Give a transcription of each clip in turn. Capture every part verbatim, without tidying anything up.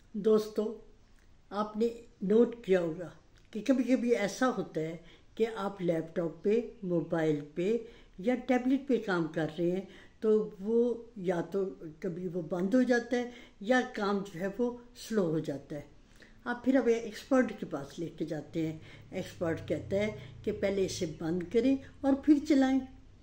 دوستو، آپ نے نوٹ کیا ہوگا کہ کبھی کبھی ایسا ہوتا ہے کہ آپ لیپ ٹاپ پہ، موبائل پہ یا ٹیبلٹ پہ کام کر رہے ہیں تو وہ یا تو کبھی وہ بند ہو جاتا ہے یا کام جو ہے وہ سلو ہو جاتا ہے۔ آپ پھر اب ایکسپرٹ کے پاس لے کے جاتے ہیں۔ ایکسپرٹ کہتا ہے کہ پہلے اسے بند کریں اور پھر چلائیں۔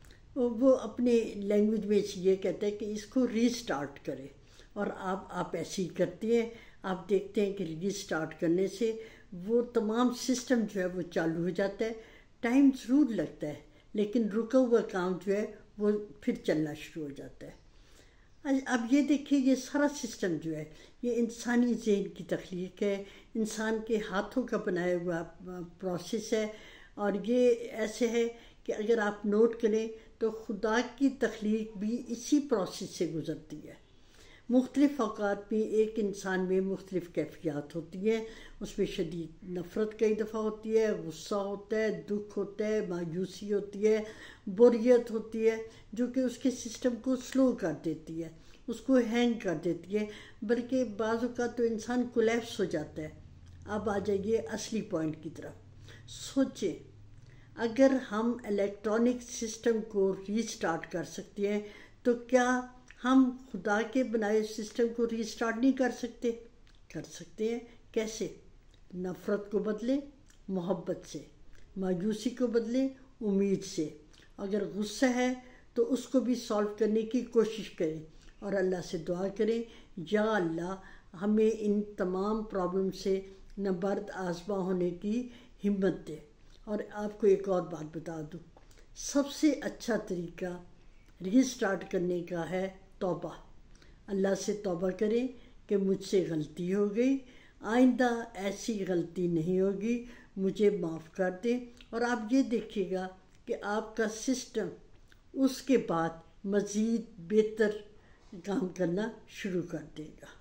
وہ اپنے لینگویج میں یہ کہتا ہے کہ اس کو ری سٹارٹ کریں، اور آپ آپ ایسے ہی کرتے ہیں۔ آپ دیکھتے ہیں کہ ری سٹارٹ کرنے سے وہ تمام سسٹم جو ہے وہ چالو ہو جاتا ہے۔ ٹائم ضرور لگتا ہے لیکن رکا ہوا کام جو ہے وہ پھر چلنا شروع ہو جاتا ہے۔ اب یہ دیکھیں، یہ سارا سسٹم جو ہے یہ انسانی ذہن کی تخلیق ہے، انسان کے ہاتھوں کا بنایا ہوا پروسیس ہے، اور یہ ایسے ہے کہ اگر آپ نوٹ کریں تو خدا کی تخلیق بھی اسی پروسیس سے گزرتی ہے۔ مختلف اوقات میں ایک انسان میں مختلف کیفیات ہوتی ہیں۔ اس میں شدید نفرت کئی دفعہ ہوتی ہے، غصہ ہوتا ہے، دکھ ہوتا ہے، مایوسی ہوتی ہے، بوریت ہوتی ہے، جو کہ اس کے سسٹم کو سلو کر دیتی ہے، اس کو ہینگ کر دیتی ہے، بلکہ بعض اوقات تو انسان کولیپس ہو جاتا ہے۔ اب آ جائیے اصلی پوائنٹ کی طرف۔ سوچیں، اگر ہم الیکٹرانک سسٹم کو ری سٹارٹ کر سکتے ہیں تو کیا ہم خدا کے بنائے سسٹم کو ری سٹارٹ نہیں کر سکتے؟ کر سکتے ہیں۔ کیسے؟ نفرت کو بدلیں محبت سے، مایوسی کو بدلیں امید سے، اگر غصہ ہے تو اس کو بھی سالو کرنے کی کوشش کریں اور اللہ سے دعا کریں، یا اللہ ہمیں ان تمام پرابلم سے نبرد آزما ہونے کی ہمت دے۔ اور آپ کو ایک اور بات بتا دوں، سب سے اچھا طریقہ ری سٹارٹ کرنے کا ہے توبہ۔ اللہ سے توبہ کریں کہ مجھ سے غلطی ہو گئی، آئندہ ایسی غلطی نہیں ہوگی، مجھے معاف کر دیں، اور آپ یہ دیکھیے گا کہ آپ کا سسٹم اس کے بعد مزید بہتر کام کرنا شروع کر دے گا۔